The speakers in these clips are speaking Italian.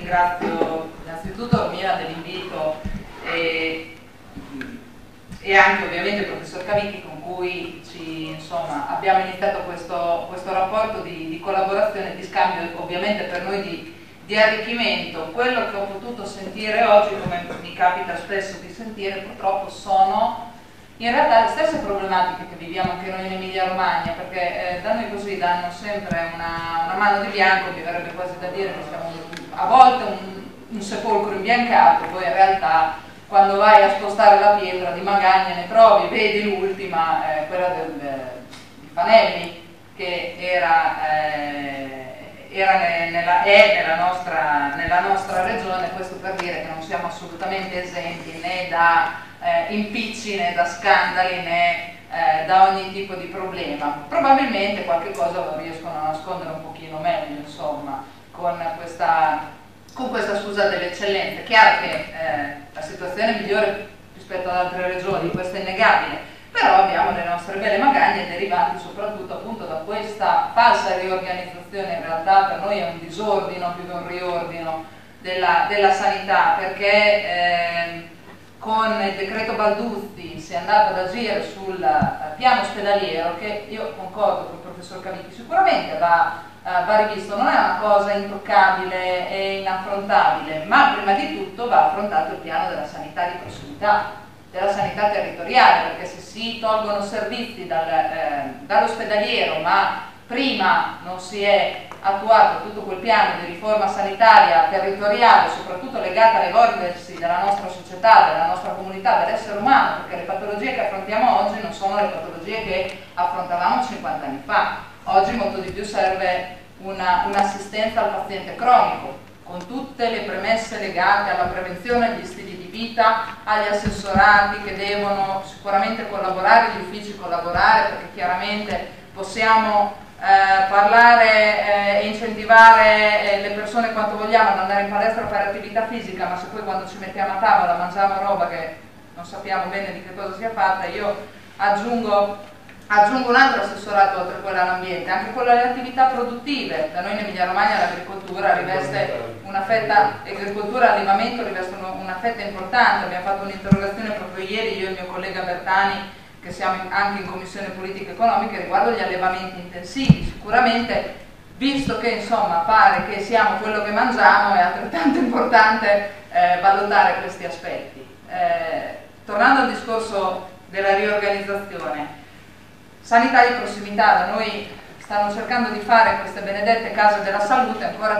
ringrazio innanzitutto Romina dell'invito e anche ovviamente il professor Cavicchi con cui abbiamo iniziato questo rapporto di collaborazione e di scambio, ovviamente per noi di arricchimento. Quello che ho potuto sentire oggi, come mi capita spesso di sentire, purtroppo sono in realtà le stesse problematiche che viviamo anche noi in Emilia Romagna, perché da noi così danno sempre una mano di bianco, mi verrebbe quasi da dire che siamo a volte un sepolcro imbiancato, poi in realtà quando vai a spostare la pietra di magagne ne trovi, vedi l'ultima, quella di Fanelli, che nella nostra regione. Questo per dire che non siamo assolutamente esenti né da impicci, né da scandali, né da ogni tipo di problema. Probabilmente qualche cosa lo riescono a nascondere un pochino meglio, insomma, con questa scusa dell'eccellenza. È chiaro che la situazione è migliore rispetto ad altre regioni, questo è innegabile, però abbiamo le nostre belle magagne derivanti soprattutto appunto da questa falsa riorganizzazione. In realtà per noi è un disordino più che un riordino della sanità, perché con il decreto Balduzzi si è andato ad agire sul piano ospedaliero, che io concordo con il professor Cavicchi, sicuramente va rivisto, non è una cosa intoccabile e inaffrontabile, ma prima di tutto va affrontato il piano della sanità di prossimità, della sanità territoriale, perché se si tolgono servizi dall'ospedaliero ma prima non si è attuato tutto quel piano di riforma sanitaria territoriale, soprattutto legata all'evolversi della nostra società, della nostra comunità, dell'essere umano, perché le patologie che affrontiamo oggi non sono le patologie che affrontavamo 50 anni fa. Oggi molto di più serve un'assistenza al paziente cronico, con tutte le premesse legate alla prevenzione, agli stili di vita, agli assessorati che devono sicuramente collaborare, gli uffici collaborare, perché chiaramente possiamo parlare e incentivare le persone quanto vogliamo ad andare in palestra a fare attività fisica, ma se poi quando ci mettiamo a tavola mangiamo roba che non sappiamo bene di che cosa sia fatta. Io aggiungo un altro assessorato oltre a quello all'ambiente, anche quello alle attività produttive. Da noi in Emilia Romagna l'agricoltura riveste una fetta, agricoltura e allevamento rivestono una fetta importante. Abbiamo fatto un'interrogazione proprio ieri, io e il mio collega Bertani, che siamo anche in Commissione Politiche Economiche, riguardo gli allevamenti intensivi. Sicuramente, visto che insomma pare che siamo quello che mangiamo, è altrettanto importante valutare questi aspetti. Tornando al discorso della riorganizzazione, sanità di prossimità, da noi stanno cercando di fare queste benedette case della salute, ancora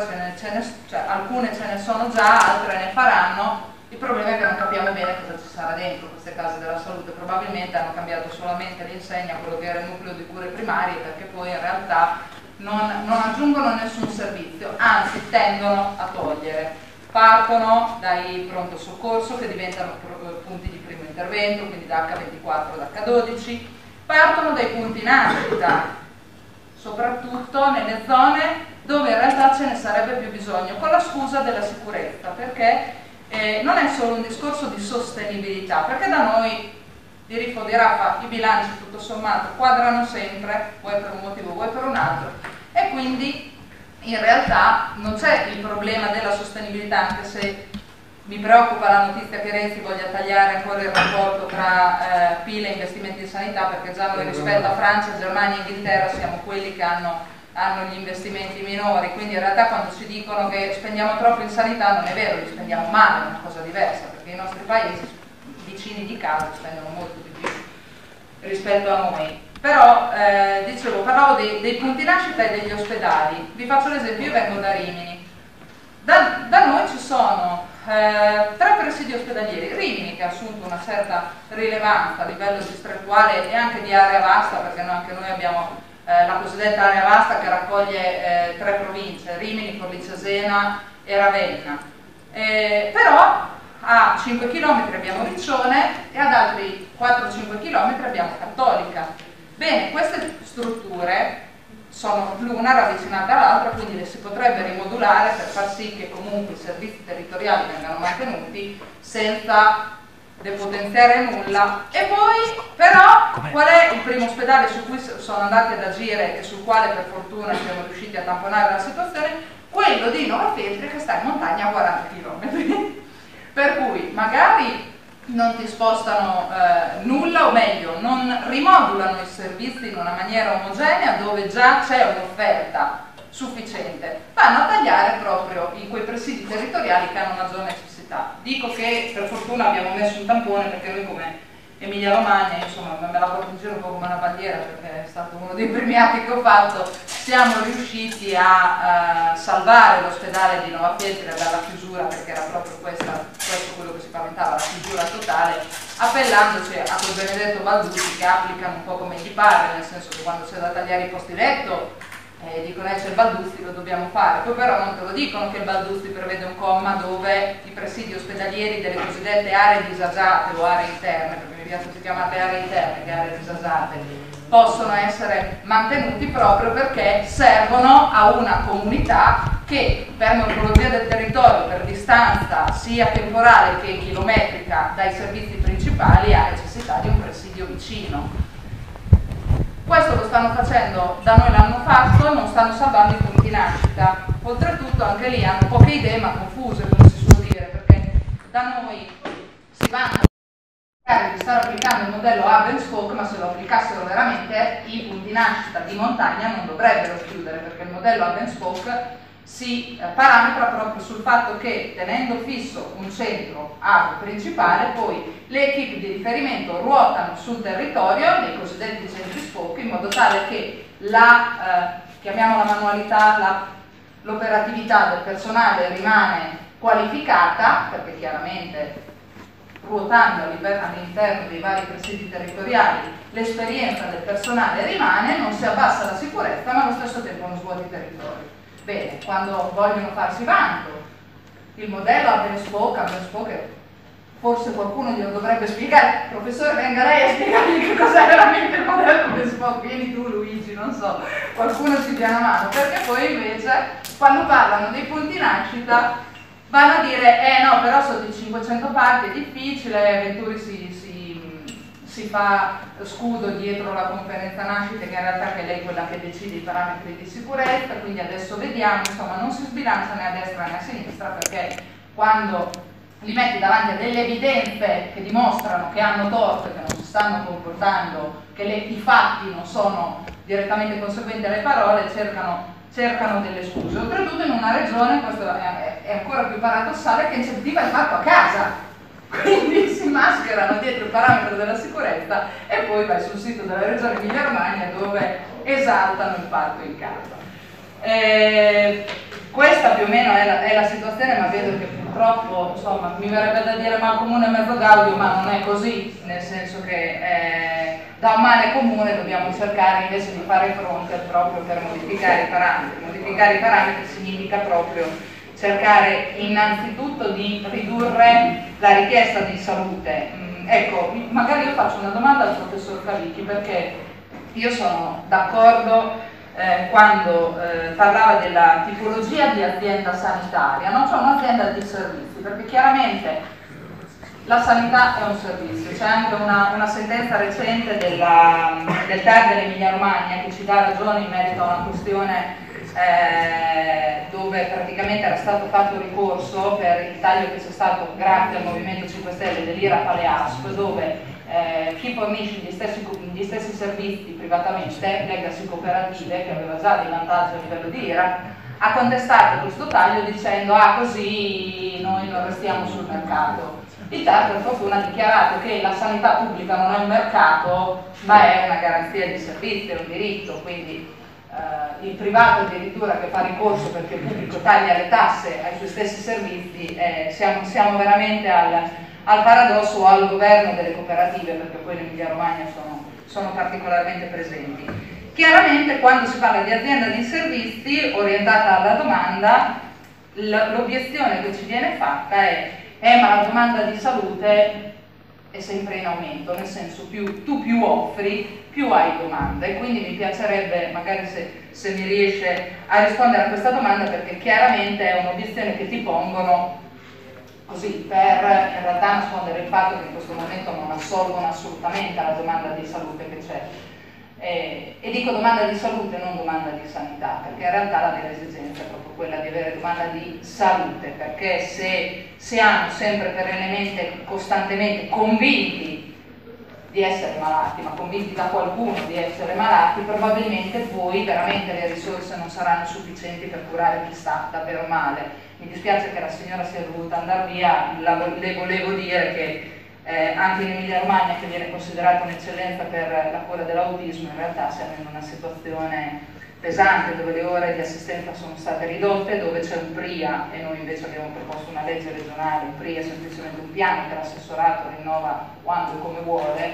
alcune ce ne sono già, altre ne faranno. Il problema è che non capiamo bene cosa ci sarà dentro queste case della salute. Probabilmente hanno cambiato solamente l'insegna, quello che era il nucleo di cure primarie, perché poi in realtà non aggiungono nessun servizio, anzi tendono a togliere. Partono dai pronto soccorso, che diventano punti di primo intervento, quindi da H24 ad H12, partono dai punti nascita, soprattutto nelle zone dove in realtà ce ne sarebbe più bisogno, con la scusa della sicurezza, perché non è solo un discorso di sostenibilità, perché da noi di Rifo di Raffa i bilanci tutto sommato quadrano sempre, vuoi per un motivo vuoi per un altro, e quindi in realtà non c'è il problema della sostenibilità, anche se mi preoccupa la notizia che Renzi voglia tagliare ancora il rapporto tra PIL e investimenti in sanità, perché già noi rispetto a Francia, Germania e Inghilterra siamo quelli che hanno gli investimenti minori, quindi in realtà quando ci dicono che spendiamo troppo in sanità non è vero, li spendiamo male, è una cosa diversa, perché i nostri paesi vicini di casa spendono molto di più rispetto a noi. Però dicevo, parlavo dei punti nascita e degli ospedali. Vi faccio l'esempio, io vengo da Rimini. Da noi ci sono 3 presidi ospedalieri. Rimini, che ha assunto una certa rilevanza a livello distrettuale e anche di area vasta, perché anche noi abbiamo la cosiddetta area vasta che raccoglie 3 province, Rimini, Forlì Cesena e Ravenna. Però a 5 km abbiamo Riccione e ad altri 4-5 km abbiamo Cattolica. Bene, queste strutture sono l'una ravvicinata all'altra, quindi le si potrebbe rimodulare per far sì che comunque i servizi territoriali vengano mantenuti senza depotenziare nulla. E poi però qual è il primo ospedale su cui sono andati ad agire e sul quale per fortuna siamo riusciti a tamponare la situazione? Quello di Novafeltri, che sta in montagna a non ti spostano nulla, o meglio, non rimodulano i servizi in una maniera omogenea dove già c'è un'offerta sufficiente, vanno a tagliare proprio in quei presidi territoriali che hanno maggior necessità. Dico che per fortuna abbiamo messo un tampone, perché noi come Emilia Romagna, insomma, me la porto in giro un po' come una bandiera, perché è stato uno dei primi atti che ho fatto, siamo riusciti a salvare l'ospedale di Nova Feltria dalla chiusura, perché era proprio questo quello che si paventava, la chiusura totale, appellandoci a quel benedetto Baldussi che applicano un po' come gli pare, nel senso che quando c'è da tagliare i posti letto dicono c'è il Baldussi, lo dobbiamo fare, poi però non te lo dicono che il Baldussi prevede un comma dove i presidi ospedalieri delle cosiddette aree disagiate o aree interne, perché mi piace si chiamate aree interne che aree disagiate, possono essere mantenuti proprio perché servono a una comunità che per morfologia del territorio, per distanza sia temporale che chilometrica dai servizi principali, ha necessità di un presidio vicino. Questo lo stanno facendo, da noi l'hanno fatto, non stanno salvando i punti nascita. Oltretutto anche lì hanno poche idee ma confuse, come si suol dire, perché da noi si vantano di stare applicando il modello hub and spoke, ma se lo applicassero veramente i punti nascita di montagna non dovrebbero chiudere, perché il modello hub and spoke si parametra proprio sul fatto che, tenendo fisso un centro hub principale, poi le equip di riferimento ruotano sul territorio nei cosiddetti centri spoke, in modo tale che chiamiamola manualità, l'operatività del personale rimane qualificata, perché chiaramente ruotando all'interno dei vari presidi territoriali l'esperienza del personale rimane, non si abbassa la sicurezza ma allo stesso tempo non svuota i territori. Bene, quando vogliono farsi vanto, il modello hub and spoke, forse qualcuno glielo dovrebbe spiegare, professore venga lei a spiegargli che cos'è veramente il modello hub and spoke, vieni tu Luigi, non so, qualcuno ci dia una mano, perché poi invece quando parlano dei punti nascita vanno a dire, no, però sotto i 500 parti è difficile, Venturi si fa scudo dietro la conferenza nascita, che in realtà è lei quella che decide i parametri di sicurezza, quindi adesso vediamo, insomma, non si sbilancia né a destra né a sinistra, perché quando li metti davanti a delle evidenze che dimostrano che hanno torto e che non si stanno comportando, che i fatti non sono direttamente conseguenti alle parole, cercano delle scuse. Oltretutto in una regione, questo è ancora più paradossale, che incentiva il parto a casa, quindi si mascherano dietro il parametro della sicurezza e poi vai sul sito della regione Emilia Romagna dove esaltano il parto in casa. Questa più o meno è la situazione, ma vedo che purtroppo, insomma, mi verrebbe da dire mal comune mezzo gaudio, ma non è così, nel senso che da un male comune dobbiamo cercare invece di fare fronte proprio per modificare i parametri. Modificare i parametri significa proprio cercare innanzitutto di ridurre la richiesta di salute. Ecco, magari io faccio una domanda al professor Cavicchi, perché io sono d'accordo quando parlava della tipologia di azienda sanitaria, non c'è un'azienda di servizi, perché chiaramente la sanità è un servizio. C'è anche una sentenza recente del TAR dell'Emilia Romagna che ci dà ragione in merito a una questione dove praticamente era stato fatto ricorso per il taglio che c'è stato grazie al Movimento 5 Stelle dell'IRAP alle ASP, dove chi fornisce gli stessi servizi privatamente, legacy cooperative, che aveva già dei vantaggi a livello di IRAP, ha contestato questo taglio dicendo così noi non restiamo sul mercato. Il TAR per fortuna ha dichiarato che la sanità pubblica non è un mercato ma è una garanzia di servizio, è un diritto, quindi il privato addirittura che fa ricorso perché il pubblico taglia le tasse ai suoi stessi servizi, siamo veramente al paradosso o al governo delle cooperative, perché poi in Emilia Romagna sono particolarmente presenti. Chiaramente quando si parla di azienda di servizi orientata alla domanda, l'obiezione che ci viene fatta è ma la domanda di salute è sempre in aumento, nel senso tu più offri, più hai domanda, e quindi mi piacerebbe magari se mi riesce a rispondere a questa domanda, perché chiaramente è un'obiezione che ti pongono così per in realtà nascondere il fatto che in questo momento non assolvono assolutamente alla domanda di salute che c'è. E dico domanda di salute, non domanda di sanità, perché in realtà la vera esigenza è proprio quella di avere domanda di salute, perché se siamo sempre perennemente, costantemente convinti di essere malati, ma convinti da qualcuno di essere malati, probabilmente poi veramente le risorse non saranno sufficienti per curare chi sta davvero male. Mi dispiace che la signora sia dovuta andare via, le volevo dire che anche in Emilia Romagna, che viene considerata un'eccellenza per la cura dell'autismo, in realtà siamo in una situazione pesante dove le ore di assistenza sono state ridotte, dove c'è un PRIA e noi invece abbiamo proposto una legge regionale. Un PRIA è semplicemente un piano che l'assessorato rinnova quando e come vuole,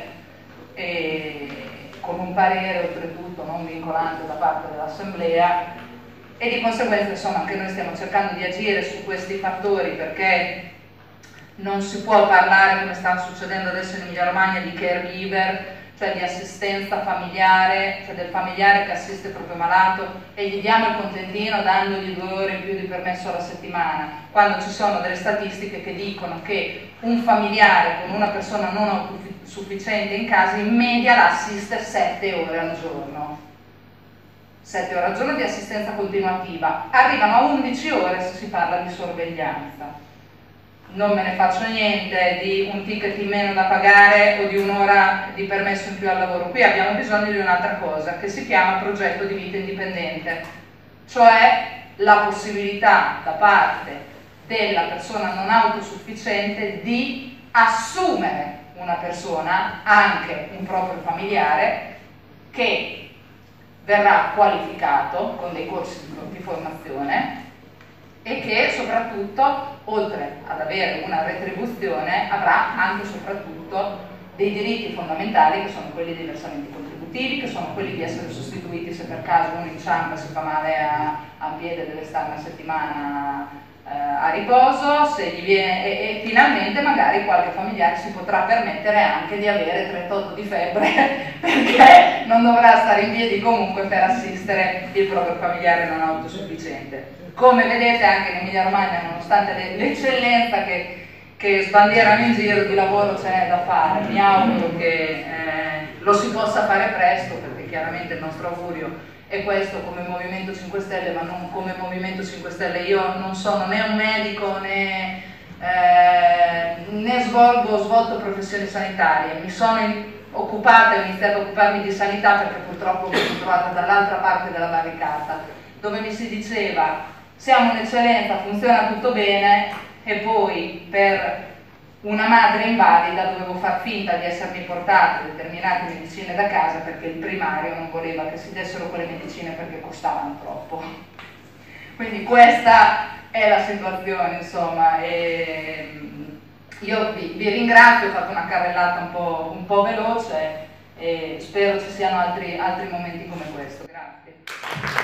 e con un parere oltretutto non vincolante da parte dell'Assemblea, e di conseguenza insomma anche noi stiamo cercando di agire su questi fattori, perché non si può parlare, come sta succedendo adesso in Emilia Romagna, di caregiver, cioè di assistenza familiare, cioè del familiare che assiste il proprio malato e gli diamo il contentino dandogli 2 ore in più di permesso alla settimana, quando ci sono delle statistiche che dicono che un familiare con una persona non autosufficiente in casa in media la assiste 7 ore al giorno. 7 ore al giorno di assistenza continuativa, arrivano a 11 ore se si parla di sorveglianza. Non me ne faccio niente di un ticket in meno da pagare o di un'ora di permesso in più al lavoro. Qui abbiamo bisogno di un'altra cosa che si chiama progetto di vita indipendente, cioè la possibilità da parte della persona non autosufficiente di assumere una persona, anche un proprio familiare, che verrà qualificato con dei corsi di formazione e che soprattutto, oltre ad avere una retribuzione, avrà anche e soprattutto dei diritti fondamentali, che sono quelli dei versamenti contributivi, che sono quelli di essere sostituiti se per caso uno inciampa, si fa male a piede, deve stare una settimana a riposo, se gli viene, e finalmente magari qualche familiare si potrà permettere anche di avere 38 di febbre perché non dovrà stare in piedi comunque per assistere il proprio familiare non autosufficiente. Come vedete anche in Emilia Romagna, nonostante l'eccellenza che sbandierano in giro, di lavoro ce n'è da fare. Mi auguro che lo si possa fare presto, perché chiaramente il nostro augurio è questo come Movimento 5 Stelle, ma non come Movimento 5 Stelle. Io non sono né un medico né ho svolto professioni sanitarie. Mi sono occupata e ho iniziato a occuparmi di sanità perché purtroppo mi sono trovata dall'altra parte della barricata, dove mi si diceva siamo un'eccellenza, funziona tutto bene, e poi per una madre invalida dovevo far finta di essermi portata determinate medicine da casa perché il primario non voleva che si dessero quelle medicine perché costavano troppo. Quindi questa è la situazione, insomma. Io vi ringrazio, ho fatto una carrellata un po' veloce e spero ci siano altri momenti come questo. Grazie.